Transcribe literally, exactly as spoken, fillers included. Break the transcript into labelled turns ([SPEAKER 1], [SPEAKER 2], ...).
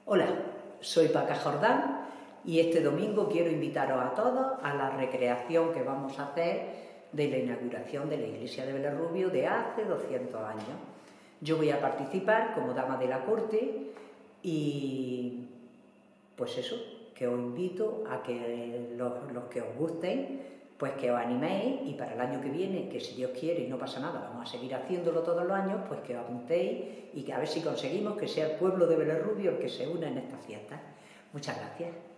[SPEAKER 1] Hola, soy Paca Jordán y este domingo quiero invitaros a todos a la recreación que vamos a hacer de la inauguración de la iglesia de Belerrubio de hace doscientos años. Yo voy a participar como dama de la corte y pues eso, que os invito a que los, los que os gusten, pues que os animéis y para el año que viene, que si Dios quiere y no pasa nada, vamos a seguir haciéndolo todos los años, pues que os apuntéis y que a ver si conseguimos que sea el pueblo de Belerrubio el que se una en estas fiestas. Muchas gracias.